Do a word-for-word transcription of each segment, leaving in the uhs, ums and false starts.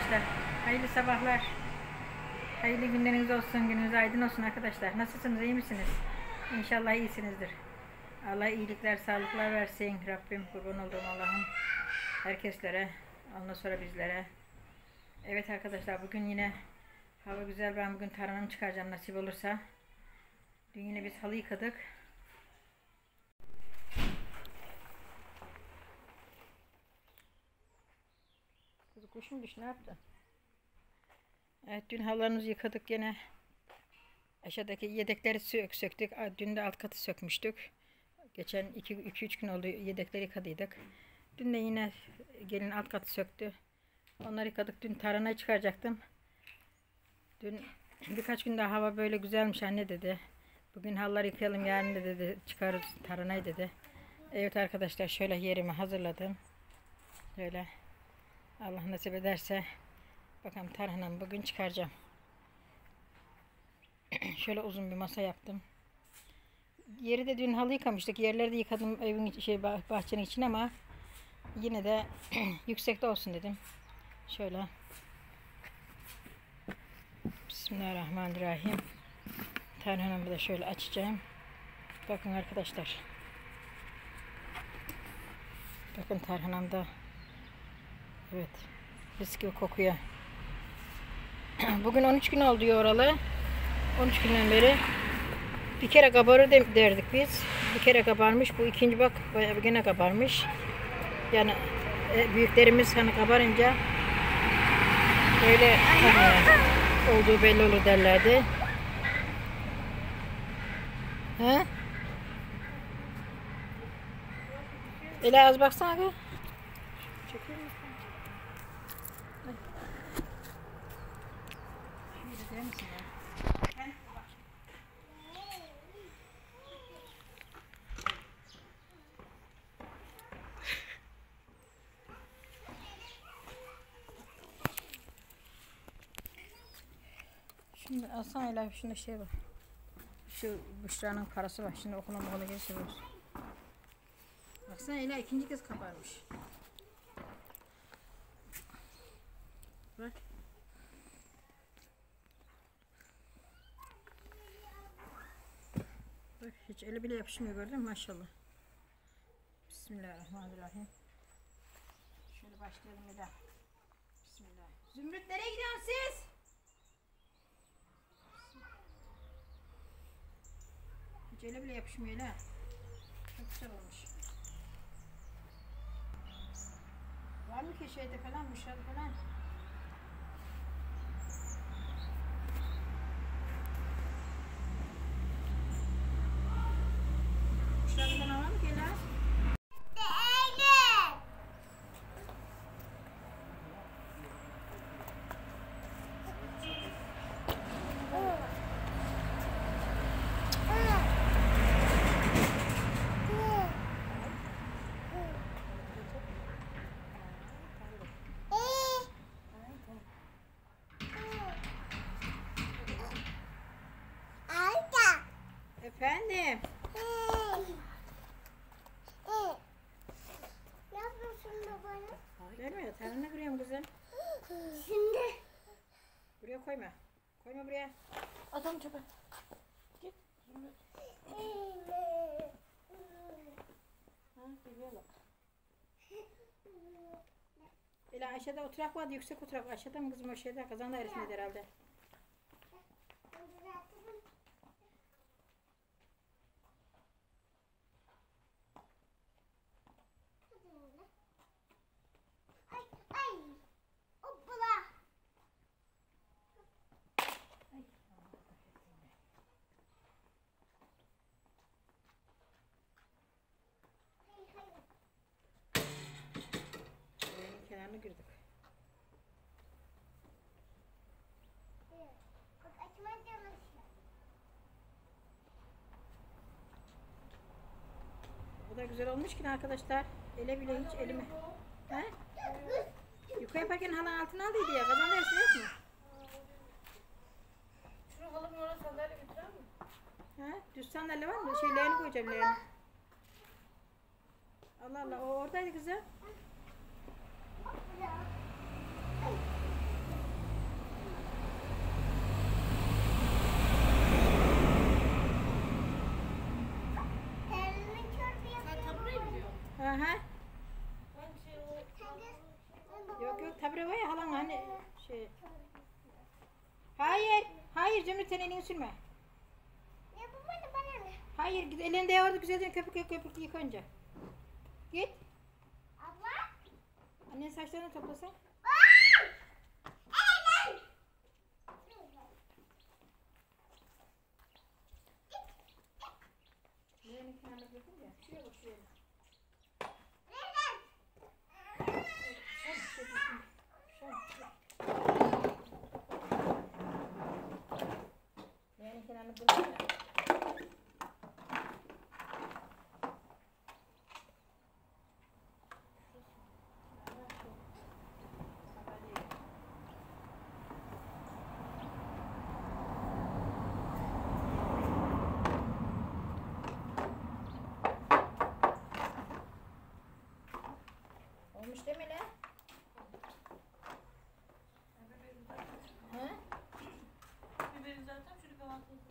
arkadaşlar. Hayırlı sabahlar. Hayırlı günleriniz olsun. Gününüz aydın olsun arkadaşlar. Nasılsınız? İyi misiniz? İnşallah iyisinizdir. Allah iyilikler, sağlıklar versin. Rabbim kurban olduğum Allah'ım herkeslere, ondan sonra bizlere. Evet arkadaşlar, bugün yine hava güzel. Ben bugün tarhanamı çıkaracağım nasip olursa. Dün yine biz halı yıkadık. Kız kuş mu düştü, ne yaptı? Evet, dün halılarımızı yıkadık yine. Aşağıdaki yedekleri sök, söktük. Dün de alt katı sökmüştük. Geçen iki üç gün oldu yedekleri yıkadıydık. Dün de yine gelin alt katı söktü. Onları yıkadık. Dün tarhanayı çıkaracaktım. Dün birkaç gün daha hava böyle güzelmiş anne dedi. Bugün halıları yıkayalım, yarın da dedi çıkarız tarhanayı dedi. Evet arkadaşlar, şöyle yerimi hazırladım. Böyle Allah nasip ederse bakalım tarhanamı bugün çıkaracağım. Şöyle uzun bir masa yaptım. Yeri de dün halı yıkamıştık. Yerleri de yıkadım evin şey bahçenin için ama yine de yüksekte olsun dedim. Şöyle. Bismillahirrahmanirrahim. Tarhanamı da şöyle açacağım. Bakın arkadaşlar. Bakın tarhanamda. Evet. Mis gibi kokuyor. Bugün on üç gün oldu yoralı. on üç günden beri bir kere kabarır derdik biz. Bir kere kabarmış. Bu ikinci bak gene kabarmış. Yani e, büyüklerimiz hani kabarınca böyle hani, olduğu belli olur derlerdi. He? Ele az baksana abi. Çekiyor musun? Şöyle der misin ya? Şimdi alsana Ela, şunda şey var. Şu Büşra'nın parası var. Şimdi okula okula gelirse var. Baksana Ela, ikinci kez kabarmış. Bak. Bak hiç eli bile yapışmıyor, gördün mü maşallah. Bismillahirrahmanirrahim. Şöyle başlayalım Ela. Bismillah. Zümrüt, nereye gidiyorsunuz siz? Hiç ele bile yapışmıyor Ela. Çok güzel olmuş. Var mı ki şeyde falan, Müşra'da falan? Müşra'da var mı ki Ela? Efendim? Ne yapıyorsun babana? Gelmiyor. Tarhana kırıyorum kızım. Şimdi. Buraya koyma. Koyma buraya. Atalım çöpe. Git. Ha, geliyorlar. Ela, aşağıda oturak vardı, yüksek oturak. Aşağıda mı kızım, o şeyde kazan dairesinde herhalde. Ay ay. Hoppala. Evin kenarını kırdık. Bak açma çalışıyor. Bu da güzel olmuş ki arkadaşlar. Ele bile hiç elime. He? Yukarı yaparken halının altına aldıydı ya. Kazan dersi yok mu? Şunu halımın oraya sandalye götürer mi? He? Düz sandalye var mı? Şey, leğeni koyacağım, leğeni. Allah Allah, o oradaydı kızım. Hoppala. Yok yok tabure var ya halan hani şey. Hayır. Hayır Zümrüt sen elini sürme. Ne bu bana bana ne? Hayır git elinde orada güzelce köpük köpük yıka önce. Git. Abla. Annen saçlarını toplasın. Şuraya kenarına bırakın ya. Şuraya bak şuraya. Yani kenarına bırakın ya. Olmuş değil mi lan? He? Biberi zaten şöyle kahvaltı.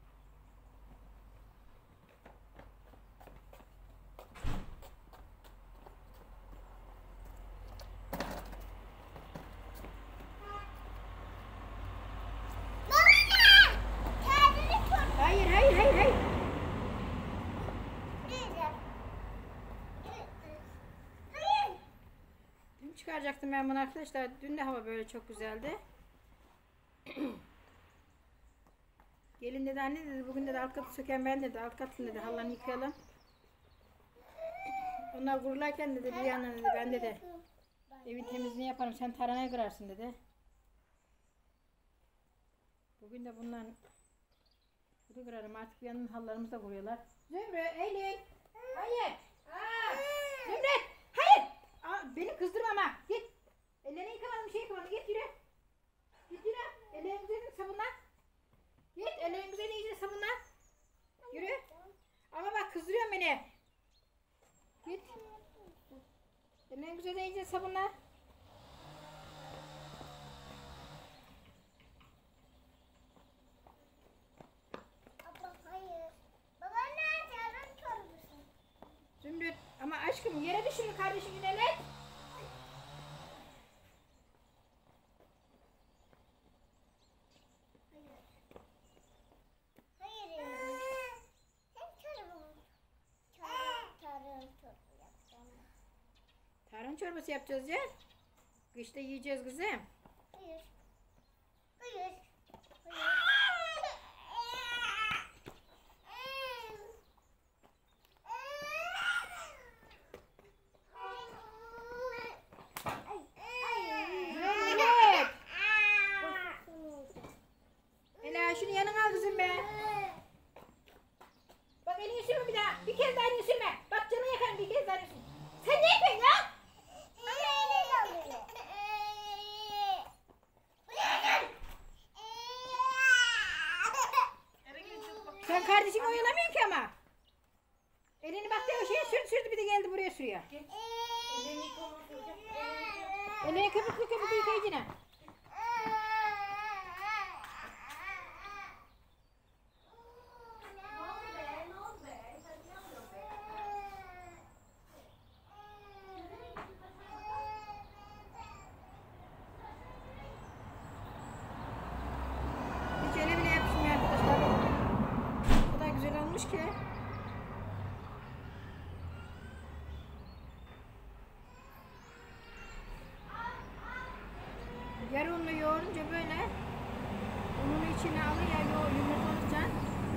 Hayır hayır hayır hayır. Dün çıkaracaktım ben bunu arkadaşlar. Dün de hava böyle çok güzeldi. Gelin dedi anne dedi bugün dedi alt katı söken ben dedi alt katını dedi halanı yıkayalım. Onlar kurularken dedi bir yandan dedi ben dedi evin temizliğini yaparım sen taranaya kırarsın dedi. Bugün de bundan bunu kırarım artık bir yandan halılarımızı da kuruyorlar. Zümrüt, Eylül. Hayır. Aa, Zümrüt. Hayır. Aa, beni kızdırma ama. Git. Ellerini yıkamadın bir şey yıkamadın. Git yürü. Git yürü. Ellerini güzelce sabunla. Git ellerini güzelce iyice sabunla. Yürü. Ama bak kızdırıyorsun beni. Git. Ellerini güzelce iyice sabunla. Zümrüt ama aşkım yere düşün kardeşim yine ne? Tarhana çorbası yapacağız ya. Kışta yiyeceğiz kızım. Hayır. Hayır. Zeynep. Ela şunu yanına al kızım be. Bak elini sürme bir daha. Bir kez daha elini sürme. Bak canını yakarım bir kez daha elini sürme. Sen ne yapıyorsun ya? Eve gelin çabuk bak. Sen kardeşini oyalamıyorsun ki ama. Elini bak o şeye sürdü sürdü bir de geldi buraya sürüyor. Ellerini yıkamak hocam. Ellerini yıkamak. Elini köpüklü köpüklü yıkayıcına. Ne oldu be? Ne oldu be? Sen ne yapıyorsun be? Hiç ele bile yapışmıyor arkadaşlar. O kadar güzel olmuş ki. Yarı unlu yoğurunca böyle unun içine alıyor yoğur yumurtalayacaksın.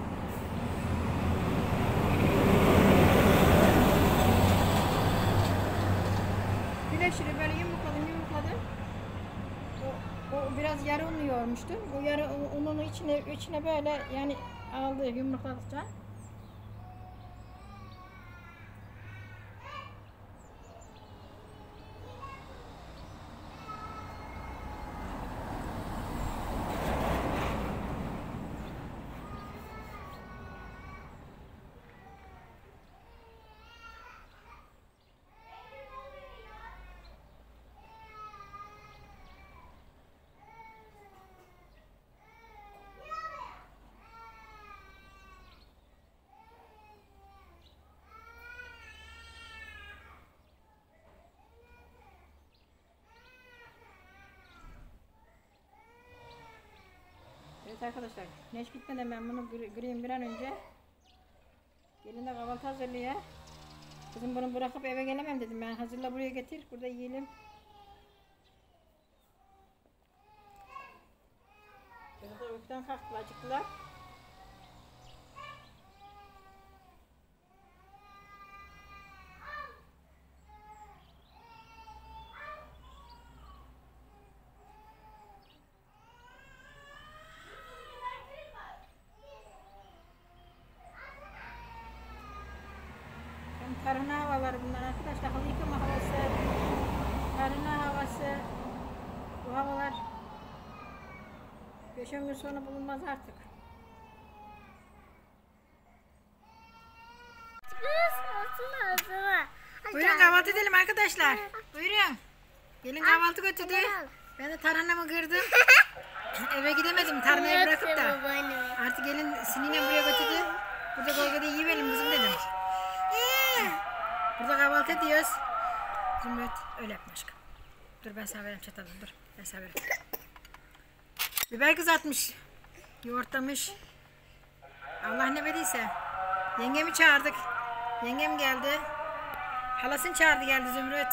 Güneşini böyle yumurtladım yumurtladım. O, o biraz yarı unlu yoğurmuştum. O yarı ununu içine içine böyle yani aldı yumurtalayacaksın. Evet arkadaşlar, güneş gitmeden ben bunu gır- kırayım bir an önce. Gelin de kahvaltı hazırlıyor. Kızım bunu bırakıp eve gelemem dedim ben. Hazırla buraya getir, burada yiyelim. Çocuklar uykudan kalktılar, acıktılar. Tarhana havaları bunlar arkadaşlar. Halı yıkama havası, tarhana havası. Bu havalar beş on gün sonra bulunmaz artık. Isırma ısırma. Buyurun kahvaltı edelim arkadaşlar. Buyurun. Gelin kahvaltı götürdü. Ben de tarhanamı kırdım. Eve gidemedim tarhanayı bırakıp da. Artık gelin Sinine buraya götürdü. Burada golgada yiyelim kızım dedim. Burada kahvaltı ediyoruz. Zümrüt öyle yapma aşkım. Dur ben sana vereyim çatalı, dur ben sana vereyim. Biber kızartmış. Yoğurtlamış. Allah ne verdiyse. Yengemi çağırdık. Yengem geldi. Halasını çağırdı geldi Zümrüt.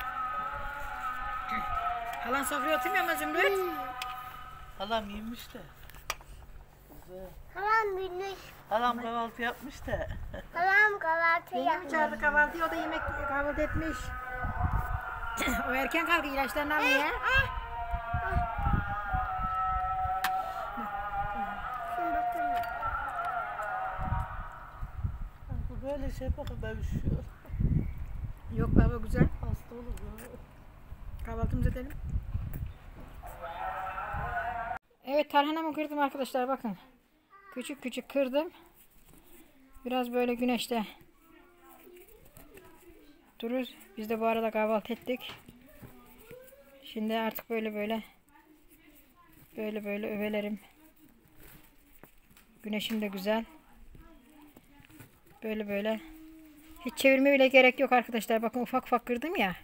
Halan sofraya oturmuyor mu Zümrüt? Halam yemiş de. Güzel. Halam binmiş. Halam kahvaltı yapmış da. Halam kahvaltı Yengemi yapmış. çağırdı kahvaltıya, o da yemek kahvaltı etmiş. O erken kalkıyor, ilaçlarını almıyor. Şimdi bakın. Bu böyle şey bakın ben üşüyorum. Yok baba güzel. Hasta olur ya. Kahvaltımızı edelim. Evet tarhanamı kırdım arkadaşlar bakın. Küçük küçük kırdım. Biraz böyle güneşte durur. Biz de bu arada kahvaltı ettik. Şimdi artık böyle böyle böyle böyle övelerim. Güneşim de güzel. Böyle böyle. Hiç çevirme bile gerek yok arkadaşlar. Bakın ufak ufak kırdım ya.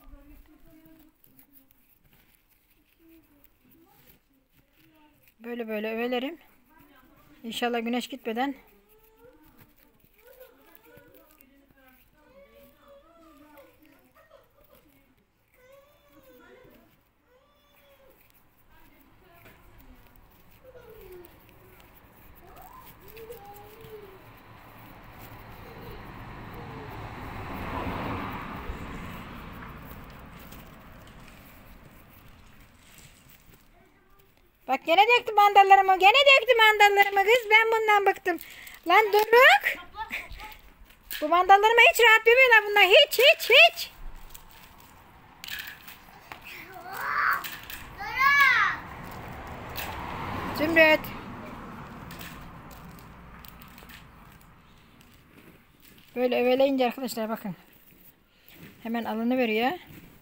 Böyle böyle övelerim. İnşallah güneş gitmeden. Bak gene döktü mandallarımı. Gene döktü mandallarımı kız. Ben bundan bıktım. Lan Doruk. Bu mandallarıma hiç rahat dövüyorlar bunlar. Hiç hiç hiç. Zümrüt. Böyle öveleyince arkadaşlar bakın. Hemen alınıveriyor.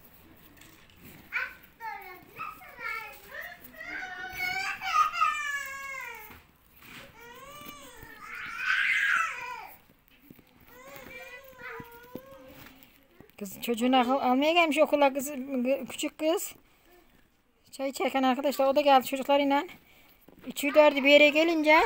Kız çocuğunu al- almaya gelmiş okula kız, küçük kız. Çay içerken arkadaşlar o da geldi çocuklarıyla. Üçü dördü bir yere gelince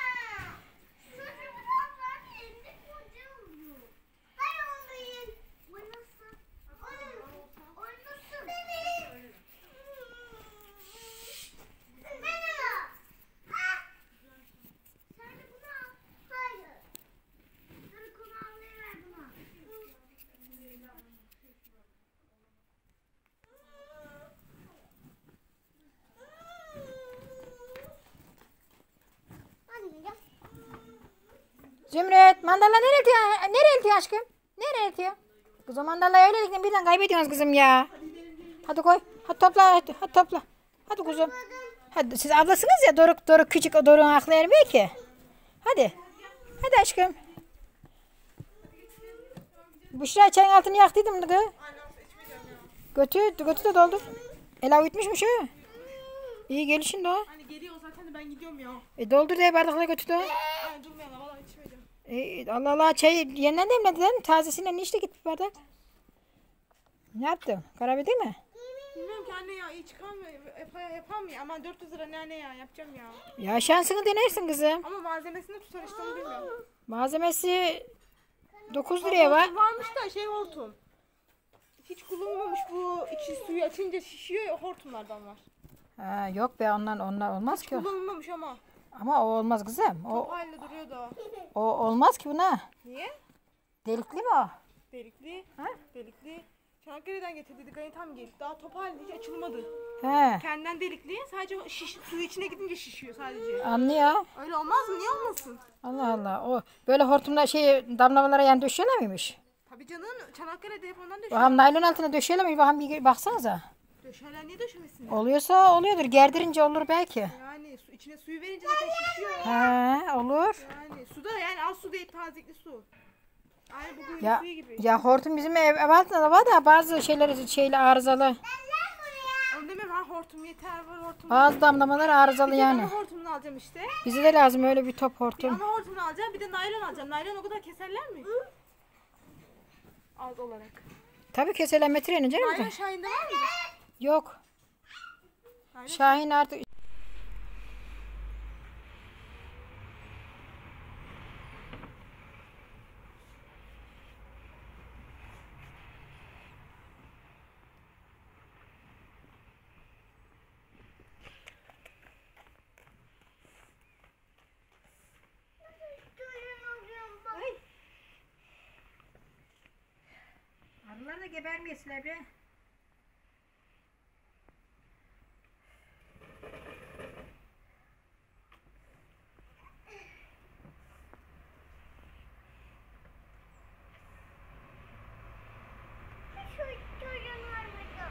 Zümrüt mandalla nereye itiyor? Nereye itiyor aşkım? Nereye itiyor? Kız o mandallayı öylelikle birden kaybediyorsunuz kızım ya. Hadi koy. Hadi topla. Hadi, hadi topla. Hadi kuzum. Hadi siz ablasınız ya. Doruk Doruk küçük, o Doruk'un aklı ermiyor ki. Hadi. Hadi aşkım. Büşra çayın altını yaktıydım kız. Götür, götür de doldur. Ela uyutmuş mu şu? İyi gelişin de o. Hani geliyor zaten de ben gidiyorum ya. E doldur de bardakla götür de o. Ay durmayalım valla içmeyeceğim. E, Allah Allah çayı yeniden demledi değil mi? Tazesinden içti git bir bardak. Ne yaptın? Karabiber mi? Bilmiyorum ki anne ya iyi çıkarmıyor. Yap, yapamıyor. Aman dört yüz lira ne anne ya yapacağım ya. Ya şansını denersin kızım. Ama malzemesini tutar işte onu bilmiyorum. Malzemesi dokuz liraya var. Hortum varmış da şey hortum. Hiç kullanılmamış bu içi suyu açınca şişiyor hortumlardan var. Ha, yok be ondan ondan olmaz ki o. Kullanılmamış ama. Ama o olmaz kızım. O, Top halde duruyor da. o olmaz ki buna. Niye? Delikli mi o? Delikli. Ha? Delikli. Çanakkale'den getirdik hani tam gelip daha top halde hiç açılmadı. He. Kendinden delikli sadece şiş, suyu içine gidince şişiyor sadece. Anlıyor. Öyle olmaz mı? Niye olmasın? Allah Allah. O böyle hortumlar şey damlamalara yani döşüyorlar mıymış? Tabii canım Çanakkale'de hep ondan döşüyor. Bakalım naylon altına döşüyorlar mı? Bakalım bir baksanıza. Döşerler niye döşemesin? Oluyorsa oluyordur. Gerdirince olur belki. Yani su, içine suyu verince zaten şişiyor. He, olur. Yani suda yani az su değil tazikli su. Aynı bu kuyunun Ya suyu gibi. ya hortum bizim ev, ev altında da var da bazı şeyleri şeyle arızalı. Onu demem ha hortum yeter var hortum. Bazı damlamalar arızalı Bir yani. ana hortumunu alacağım işte. Bize de lazım öyle bir top Bir hortum. ana hortumunu alacağım bir de naylon alacağım. Naylon o kadar keserler mi? Az olarak. Tabii keseler metrenin canım. Naylon Şahin'de var mı? Yok. Naylon. Şahin artık arılar da gebermeyesinler be. Şu çocuğun var burada.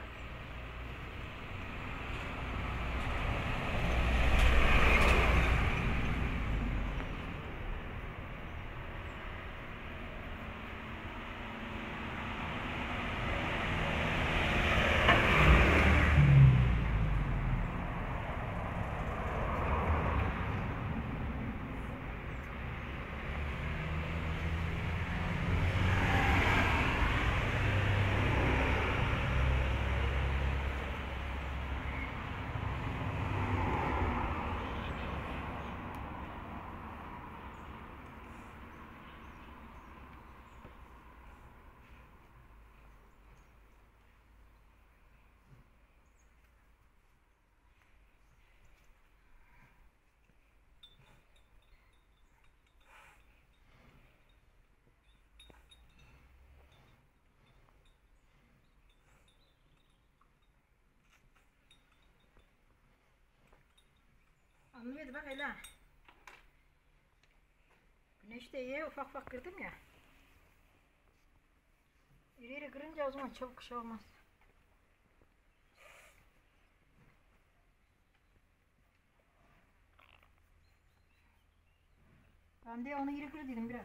Anlıyordu bak Ela. Güneşte iyi ufak ufak kırdım ya. İri iri kırınca o zaman çabuk şey olmaz. Ben de onu iri kır dedim biraz.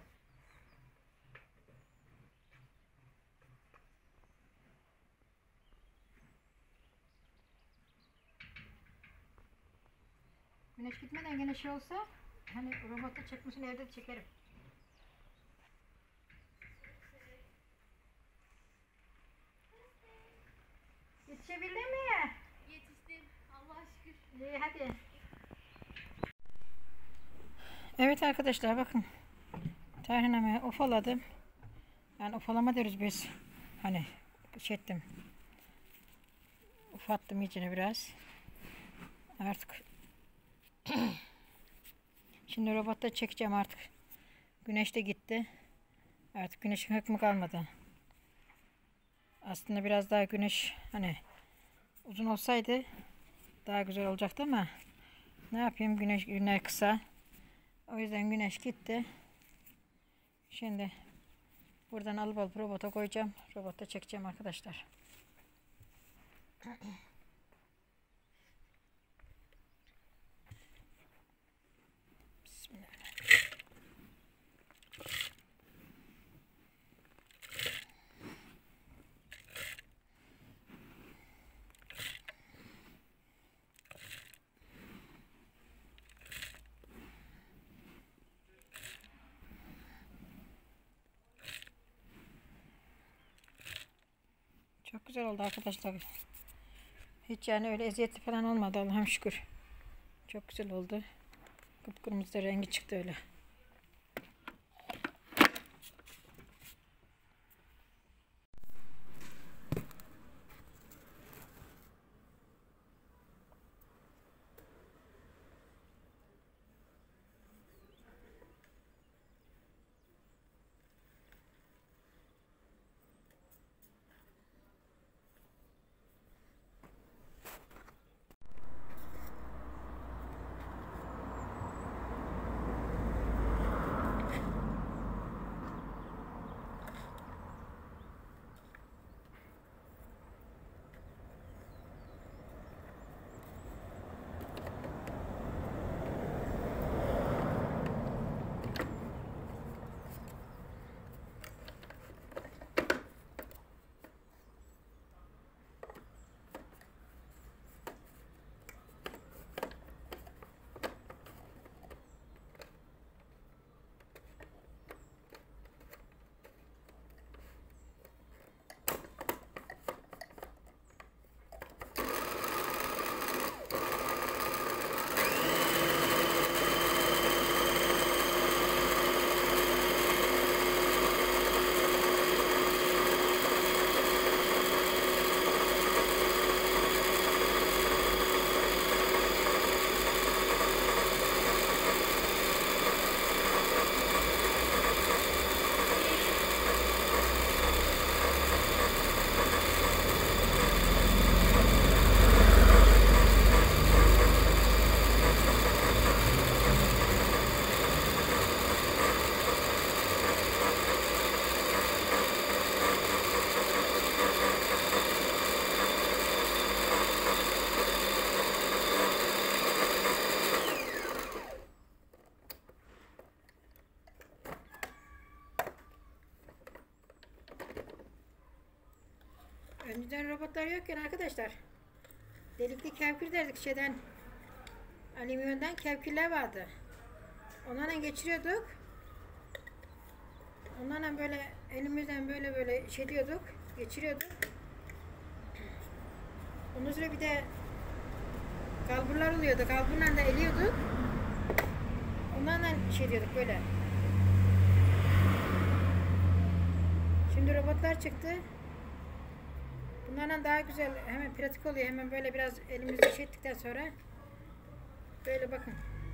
Güneş gitmeden gene şey olsa hani robotta çekmişsin evde de çekerim. Yetişebildin mi? Yetiştim. Allah'a şükür. İyi hadi. Evet arkadaşlar bakın. Tahinamı ufaladım. Yani ufalama deriz biz. Hani şey ettim. Ufattım içine biraz. Artık şimdi robotta çekeceğim artık. Güneş de gitti. Artık güneşin hükmü kalmadı. Aslında biraz daha güneş hani uzun olsaydı daha güzel olacaktı ama ne yapayım güneş günler kısa. O yüzden güneş gitti. Şimdi buradan alıp alıp robota koyacağım. Robotta çekeceğim arkadaşlar. Çok güzel oldu arkadaşlar. Hiç yani öyle eziyetli falan olmadı Allah'ım şükür. Çok güzel oldu. Kıpkırmızı da rengi çıktı öyle. Önceden robotlar yokken arkadaşlar delikli kevkir derdik şeyden, alüminyondan kevkirler vardı. Onlarla geçiriyorduk. Onlarla böyle elimizden böyle böyle şey diyorduk, geçiriyorduk. Ondan sonra bir de kalburlar oluyordu. Kalburla da eliyorduk. Onlarla şey diyorduk böyle. Şimdi robotlar çıktı. Bunlardan daha güzel, hemen pratik oluyor. Hemen böyle biraz elimizde şey ettikten sonra böyle bakın.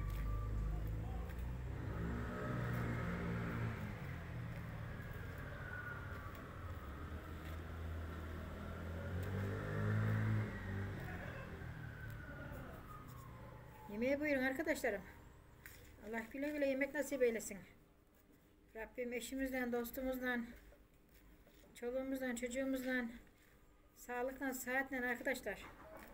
Yemeğe buyurun arkadaşlarım. Allah güle güle yemek nasip eylesin. Rabbim eşimizden, dostumuzdan, çoluğumuzdan, çocuğumuzdan sağlıkla, sıhhatle arkadaşlar.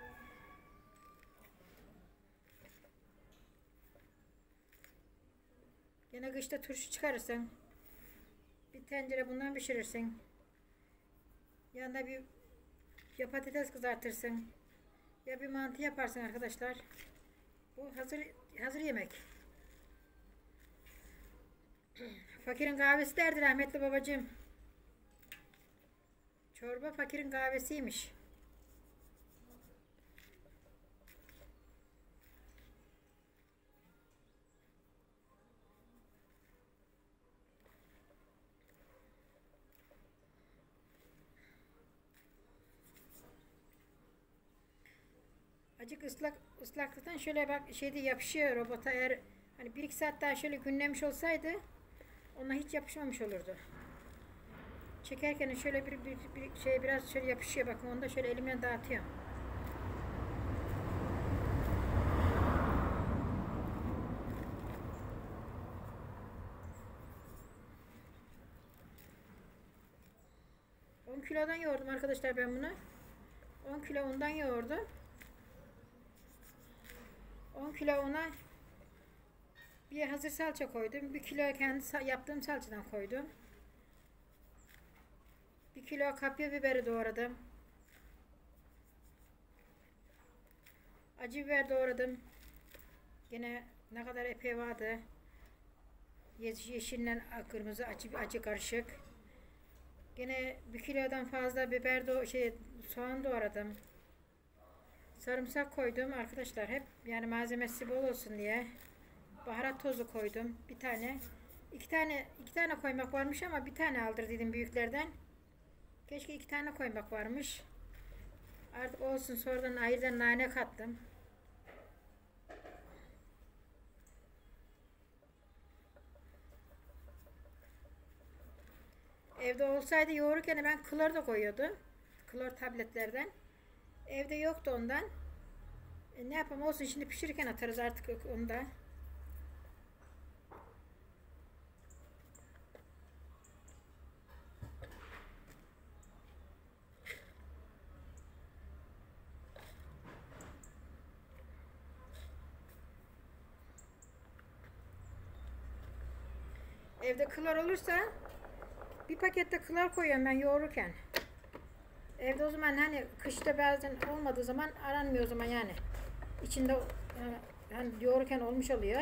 Yine kışta turşu çıkarırsın. Bir tencere bundan pişirirsin. Yanında bir ya patates kızartırsın. Ya bir mantı yaparsın arkadaşlar. Bu hazır hazır yemek. Fakirin kahvesi derdi rahmetli babacığım. Çorba fakirin kahvesiymiş. Acık ıslak ıslaklıktan şöyle bak şeyde yapışıyor robota, eğer hani bir iki saat daha şöyle günlemiş olsaydı ona hiç yapışmamış olurdu. Çekerken şöyle bir, bir, bir şey biraz şöyle yapışıyor, bakın onu da şöyle elimle dağıtıyorum. on kilodan yoğurdum arkadaşlar ben bunu. on kilo undan yoğurdum. on kilo una bir hazır salça koydum. bir kilo kendi yaptığım salçadan koydum. bir kilo kapya biberi doğradım. Acı biber doğradım. Yine ne kadar epey vardı. Yeşille kırmızı acı acı karışık. Yine bir kilodan fazla biber do şey soğan doğradım. Sarımsak koydum arkadaşlar, hep yani malzemesi bol olsun diye. Baharat tozu koydum bir tane. iki tane iki tane koymak varmış ama bir tane aldır dedim büyüklerden. Keşke iki tane koymak varmış. Artık olsun, sonradan ayrıca nane kattım. Evde olsaydı yoğururken ben klor da koyuyordum. Klor tabletlerden. Evde yoktu ondan. E, ne yapalım, olsun, şimdi pişirirken atarız artık onu da. Evde klor olursa bir pakette klor koyuyorum ben yoğururken. Evde o zaman hani kışta bazen olmadığı zaman aranmıyor o zaman yani. İçinde yani, hani yoğururken olmuş oluyor.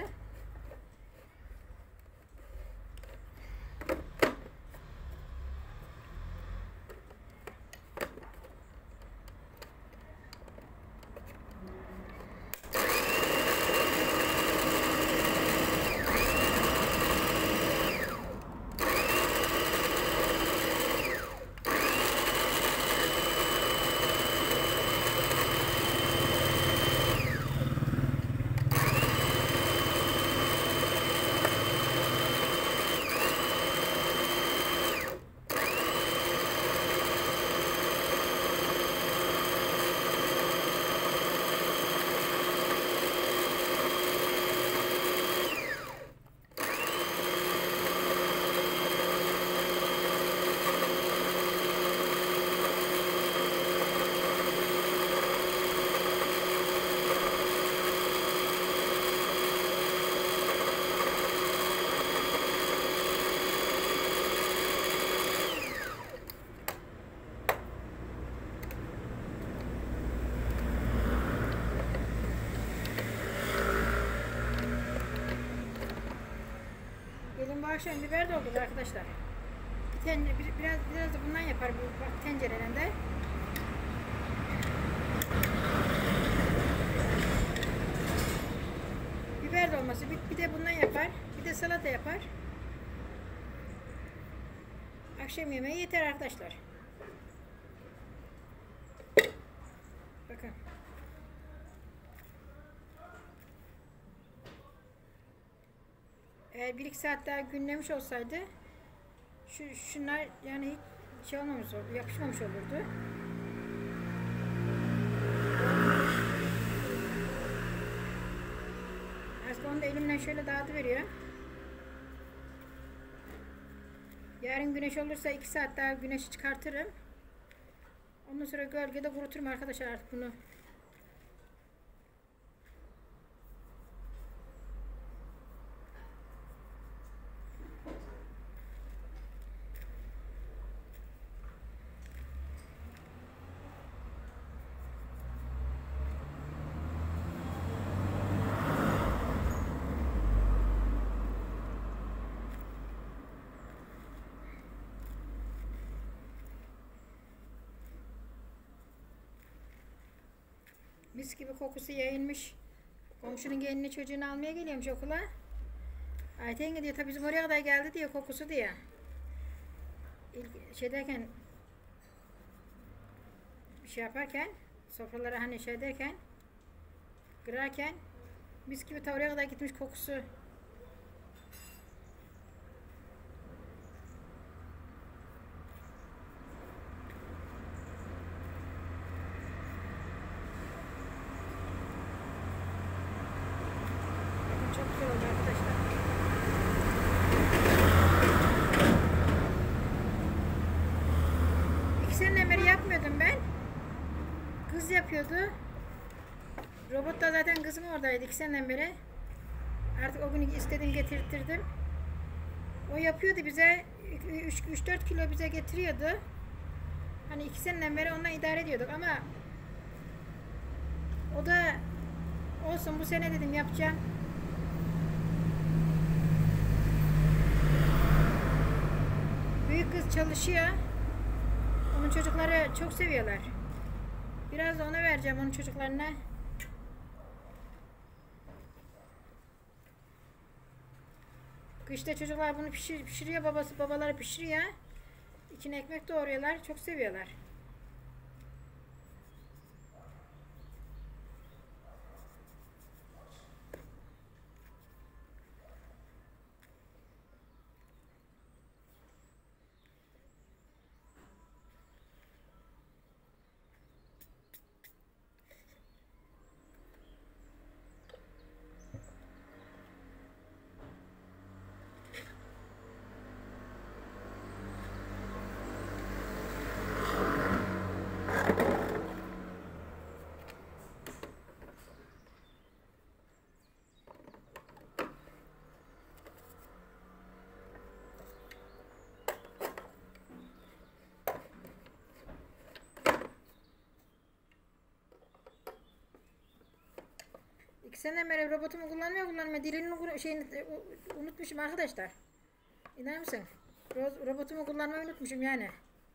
Bu akşam biber doldurduk arkadaşlar. Bir ten, bir, biraz biraz da bundan yapar bu bak, tencerelerde. Biber dolması bir, bir de bundan yapar. Bir de salata yapar. Akşam yemeği yeter arkadaşlar. Bakın. Eğer bir iki saat daha günlemiş olsaydı şu şunlar yani hiç şey olmamış olurdu, yapışmamış olurdu. Artık onu da elimden şöyle dağıtıveriyorum. Yarın güneş olursa iki saat daha güneşi çıkartırım. Ondan sonra gölgede kuruturum arkadaşlar artık bunu. Mis gibi kokusu yayılmış. Komşunun gelini çocuğunu almaya geliyormuş okula. Ayten diyor tabi bizim oraya kadar geldi diyor kokusu diyor. İlk şey derken bir şey yaparken sofralara hani şey derken kırarken mis gibi ta oraya kadar gitmiş kokusu. Çok güzel oldu arkadaşlar. İki seneden beri yapmıyordum ben. Kız yapıyordu. Robot da zaten kızım oradaydı iki seneden beri. Artık o günü istedim getirtirdim. O yapıyordu bize. üç dört kilo bize getiriyordu. Hani iki seneden beri ondan idare ediyorduk ama o da olsun bu sene dedim yapacağım. Büyük kız çalışıyor. Onun çocukları çok seviyorlar. Biraz da ona vereceğim onun çocuklarına. Kışta çocuklar bunu pişir, pişiriyor babası babaları pişiriyor. İçine ekmek doğruyorlar. Çok seviyorlar. İki seneden beri robotumu kullanmıyor kullanmıyor. Dilini şeyini unutmuşum arkadaşlar. İner misin? Ro robotumu kullanmayı unutmuşum yani.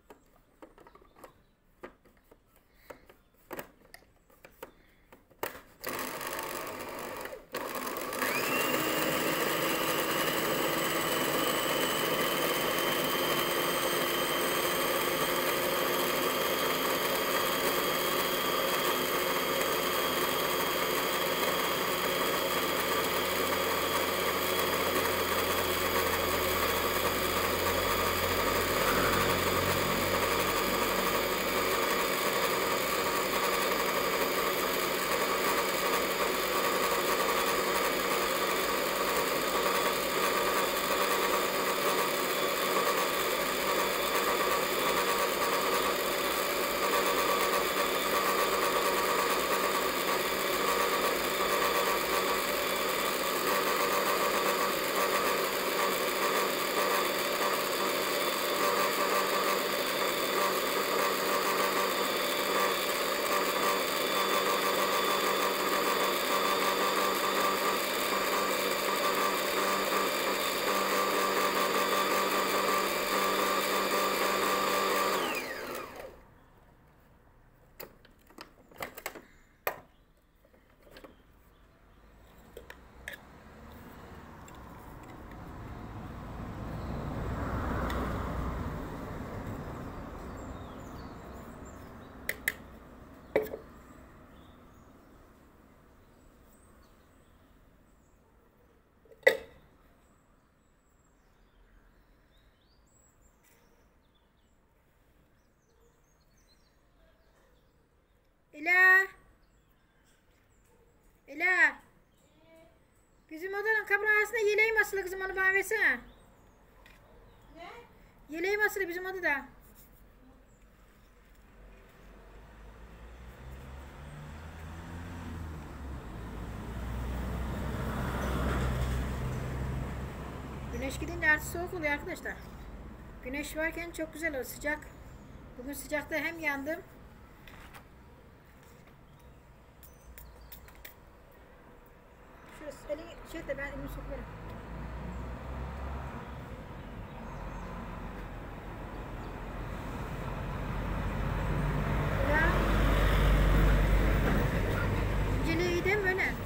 Ela. Ela. Bizim odanın kapının arasında yeleğim asılı kızım, onu bana versene. Ne? Yeleğim asılı bizim odada. Güneş gidince artık soğuk oluyor arkadaşlar. Güneş varken çok güzel oluyor, sıcak. Bugün sıcakta hem yandım. Şurası elini şey de ben elimi sokuyorum. Ya. İnceliği iyi değil mi böyle? Ha?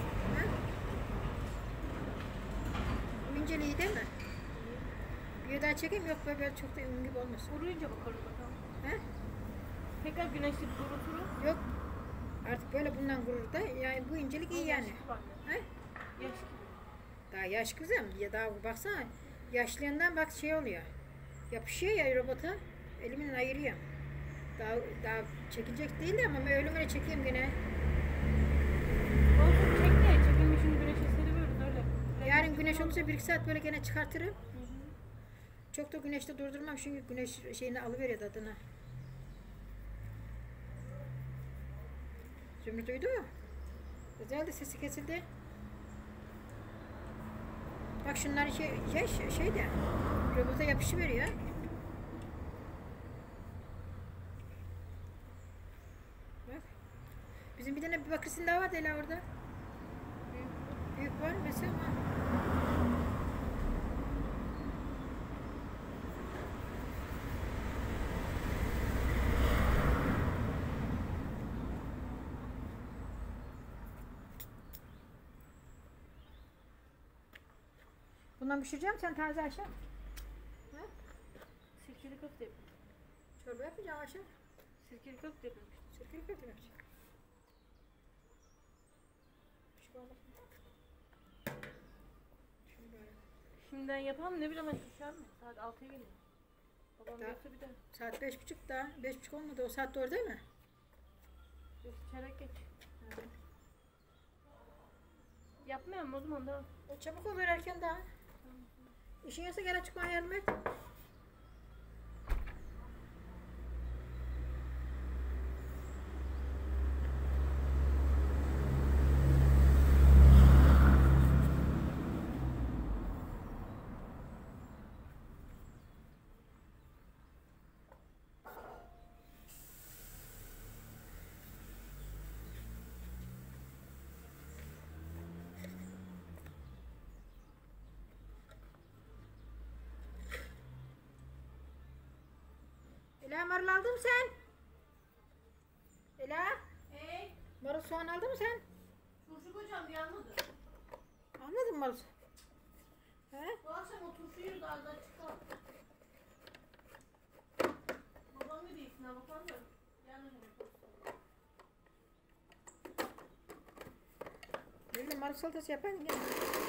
İnceliği değil mi? Bir daha çekeyim, yok böyle çok da ün gibi olmasın. Kuruyunca bakarız bakalım. He? Tekrar güneşli kuruturuz. Yok. Artık böyle bundan gurur da yani bu incelik iyi yani. He? Yaş gibi. Daha yaş kızım ya, daha baksana yaşlığından bak şey oluyor. Yapışıyor ya robota. Elimin ayırıyor. Daha daha çekilecek değil de ama ölümüne çekeyim gene. Olsun çek de çekilmişin güneşe seriyoruz öyle. Yarın güneş olursa bir iki saat böyle gene çıkartırım. Çok da güneşte durdurmam çünkü güneş şeyini alıveriyor tadını. Zümrüt duydu mu? Güzel de sesi kesildi. Bak şunlar şey, şey, şey de robota yapışıveriyor. Bak. Bizim bir tane bir bakırsın daha vardı hele orada. Büyük, büyük var mesela. Bundan pişireceğim sen taze Ayşe. Sirkeli köfte yapayım. Çorba yapacağım Ayşe. Sirkeli köfte yapayım. Sirkeli köfte yapacağım. Şu bardak. Şunu böyle. Şimdiden yapalım ne bileyim ben şu an mı? Saat altıya geliyor. Babam Daha- yoksa bir de Saat beş buçuk da. Beş buçuk olmadı. O saat doğru değil mi? yok, çeyrek geç. Yapmayalım o zaman da. O çabuk olur erken daha. İşin yoksa gel çıkmaya yardım et. Ela marul aldın mı sen? Ela Hey, marul soğan aldın mı sen? turşu koyacağım yanmadı. Anladın mı marul? He? Bu akşam o turşuyu da arada çıkar. Babam ne diyorsun ha bakalım da. Yanına Bir de marul salatası yapayım gel.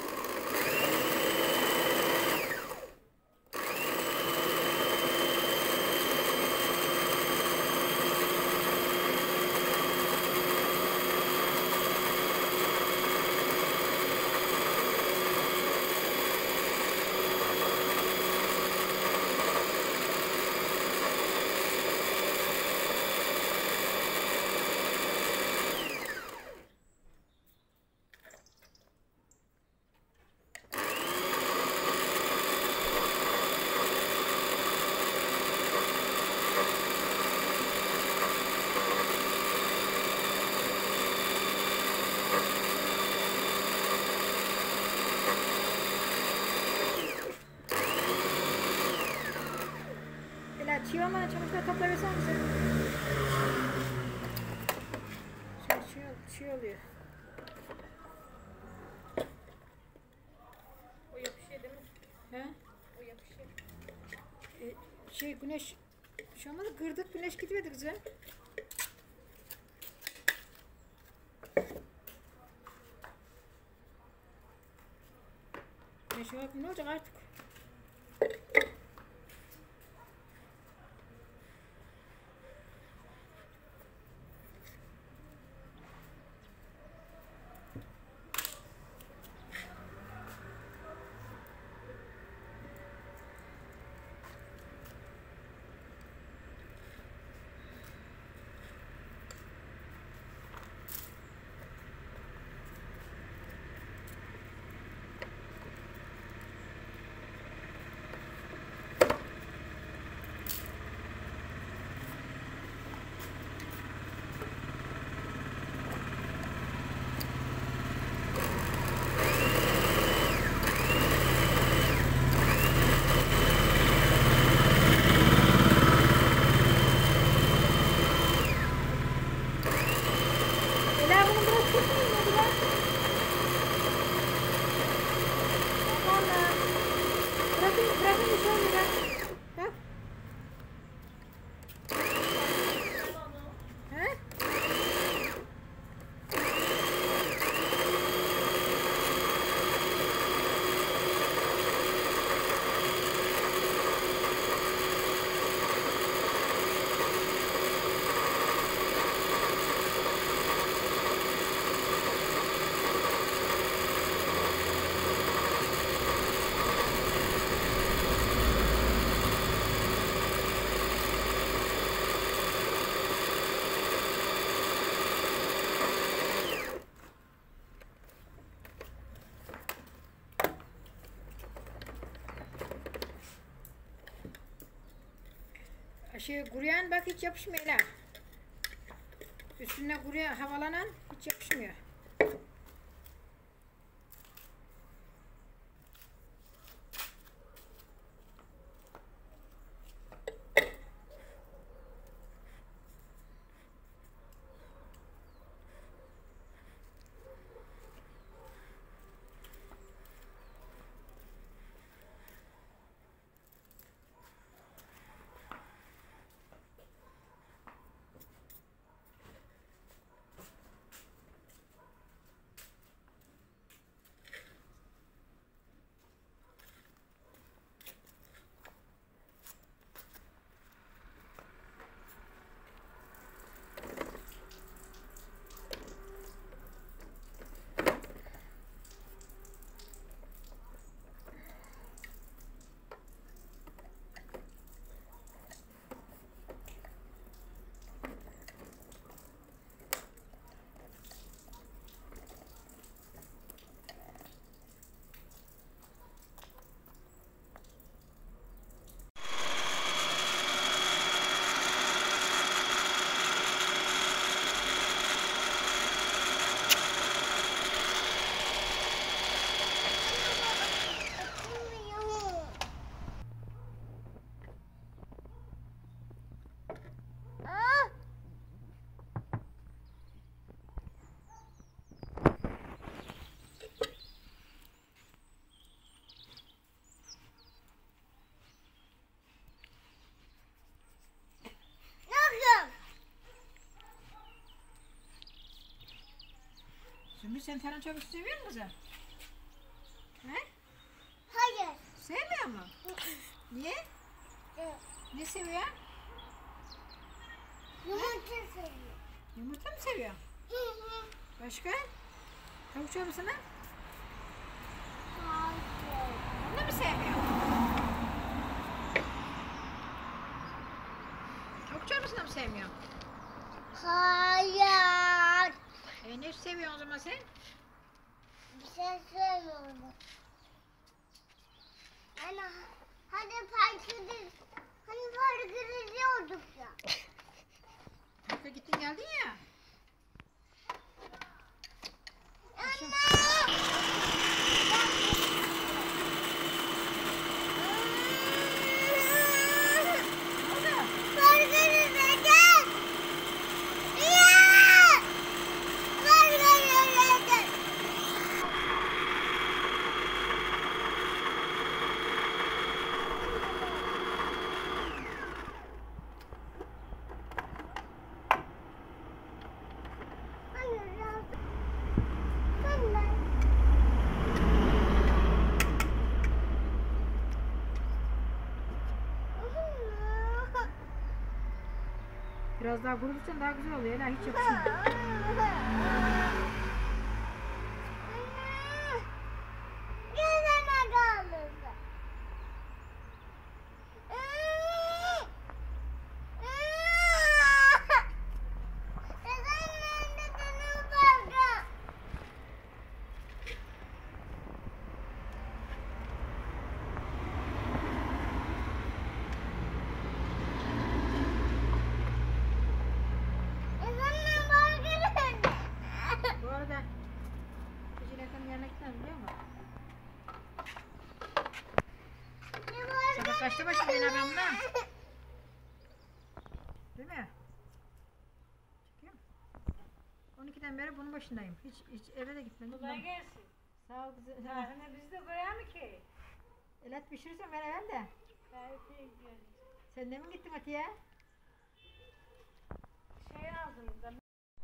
Ela çiğ olmadan çamaşırları topla versene misin? Şey çiğ, çiğ oluyor. o yapışıyor değil mi? He? O yapışıyor. E, şey güneş şu an kırdık güneş gitmedi kızım. Güneş yok ne olacak artık? Ela bunu biraz keseyim mi biraz? Valla. Bırakın, bırakın bir şey olmuyor. Bak. He? Şey kuruyan bak hiç yapışmıyor Ela. Üstüne kuruyan havalanan hiç yapışmıyor. Sümbül sen tarhana çorbası seviyor musun kızım? He? Hayır. Sevmiyor mu? Niye? Evet. Ne seviyor? Yumurta seviyorum. Yumurta mı seviyor? Hı hı. Başka? Tavuk çorbasını? Hayır. Onu da mı sevmiyor? Tavuk çorbasını mı sevmiyor? Hayır. E ne seviyorsun o zaman sen? Bir şey söylemiyorum. Hani hani parkede hani parkede gidiyorduk ya. Parka gittin geldin ya. Ne oldu? Parkede gel. Ya! Parkede gel. Hayır ya. Ben de. Biraz daha kurulursan daha güzel oluyor. Ela hiç yapışmıyor. Gözüme kaldı. Bu arada Ece Hakan'ın yanına gitmem biliyor musun? Sabah kaçta başladı yine ben buna? Değil mi? Çekiyor musun? on ikiden beri bunun başındayım. Hiç, hiç eve de gitmedim. Kolay gelsin. Sağ ol kızım. Tarhana bizde buraya mı ki? Elat pişirirsen ben evvel de. Gayet iyi gidiyor. Sen de mi gittin Atiye? Şey aldım da.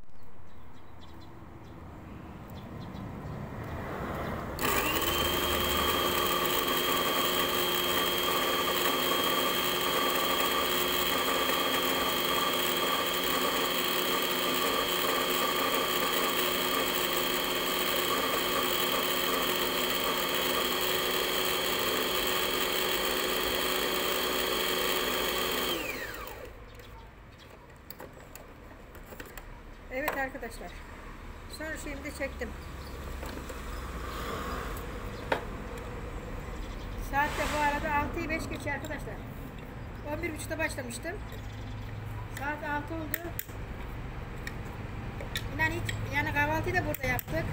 Evet arkadaşlar. Son şeyimi de çektim. Saat de bu arada altıyı beş geçiyor arkadaşlar. on bir buçukta başlamıştım. Saat altı oldu. İnan hiç, yani kahvaltıyı da burada yaptık.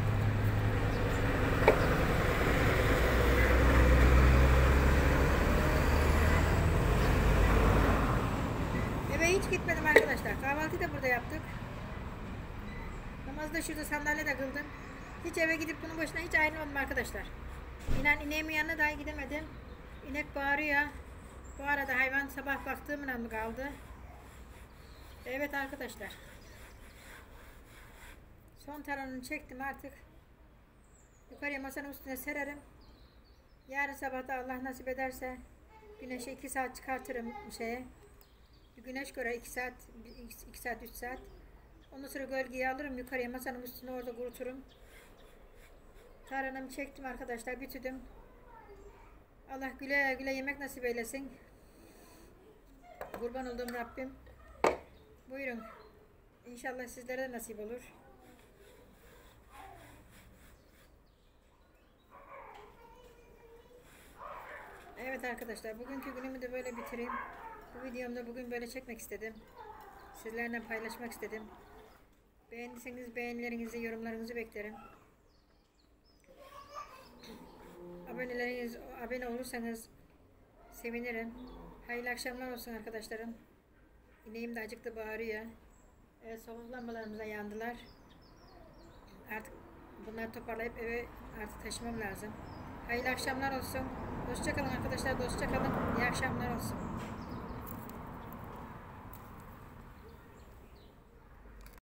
Eve hiç gitmedim arkadaşlar. Kahvaltıyı da burada yaptık. Namazı da şurada sandalyede kıldım. Hiç eve gidip bunun başına hiç ayrılmadım arkadaşlar. İnan ineğimin yanına dahi gidemedim. İnek bağırıyor. Bu arada hayvan sabah baktığımla mı kaldı? Evet arkadaşlar. Son taranını çektim artık. Yukarıya masanın üstüne sererim. Yarın sabah da Allah nasip ederse güneşe iki saat çıkartırım şeye. Bir güneş göre iki saat, iki saat, üç saat. Ondan sonra gölgeyi alırım yukarıya masanın üstüne orada kuruturum. Taranımı çektim arkadaşlar, bitirdim. Allah güle güle yemek nasip eylesin. Kurban olduğum Rabbim. Buyurun. İnşallah sizlere de nasip olur. Evet arkadaşlar, bugünkü günümü de böyle bitireyim. Bu videomu da bugün böyle çekmek istedim. Sizlerle paylaşmak istedim. Beğendiyseniz beğenilerinizi, yorumlarınızı beklerim. Aboneleriniz, abone olursanız sevinirim. Hayırlı akşamlar olsun arkadaşlarım. İneğim de acıktı, bağırıyor. Evet, soğuk lambalarımıza yandılar. Artık bunları toparlayıp eve artık taşımam lazım. Hayırlı akşamlar olsun. Hoşça kalın arkadaşlar, dostça kalın. İyi akşamlar olsun.